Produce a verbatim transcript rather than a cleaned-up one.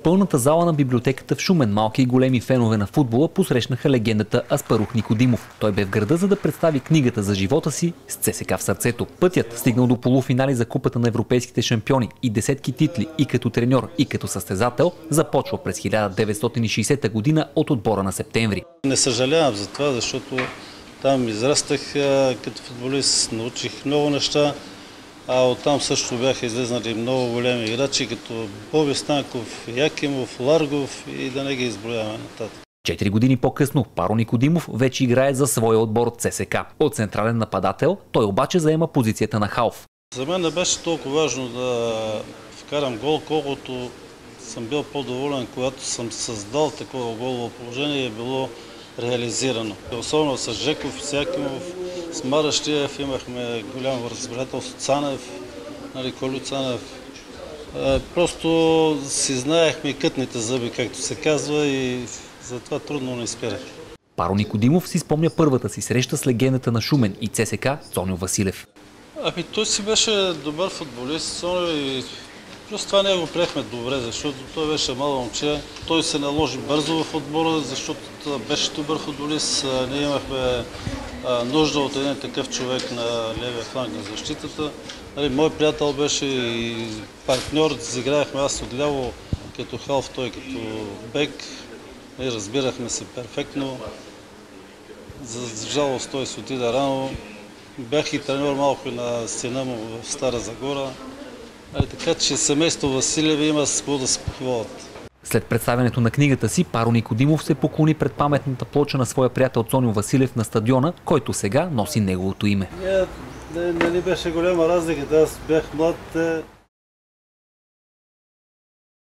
пълната зала на библиотеката в Шумен малки и големи фенове на футбола посрещнаха легендата Аспарух Никодимов. Той бе в града, за да представи книгата за живота си с ЦСКА в сърцето. Пътят стигнал до полуфинали за Купата на европейските шампиони и десетки титли и като треньор, и като състезател започва през хиляда деветстотин и шейсета година от отбора на Септември. Не съжалявам за това, защото там израстах като футболист, научих много неща. А оттам също бяха излезнали много големи играчи, като Боби Станков, Якимов, Ларгов и да не ги изброяваме нататък. Четири години по-късно Паро Никодимов вече играе за своя отбор ЦСКА. От централен нападател той обаче заема позицията на халф. За мен не беше толкова важно да вкарам гол, колкото съм бил по-доволен, когато съм създал такова голово положение и е било реализирано. Особено с Жеков, с Якимов, с Маращиев имахме голямо разбирателство, Цанев, нали, Колю Цанев. Просто си знаехме кътните зъби, както се казва, и затова трудно не изпирах. Паро Никодимов си спомня първата си среща с легендата на Шумен и ЦСКА Цоньо Василев. Ами той си беше добър футболист, Цоньо, и плюс това ние го приехме добре, защото той беше мало момче. Той се наложи бързо в отбора, защото беше добър футболист. Ние имахме нужда от един такъв човек на левия фланг на защитата. Мой приятел беше и партньор, изиграехме аз отляво като халф, той като бек. Разбирахме се перфектно. За жалост той се отида рано. Бях и треньор малко на сина му в Стара Загора. Така че семейство Василеви има с какво да се похвалят. След представянето на книгата си, Паро Никодимов се поклони пред паметната плоча на своя приятел Цоньо Василев на стадиона, който сега носи неговото име. Не, не, не беше голяма разлика, аз бях млад.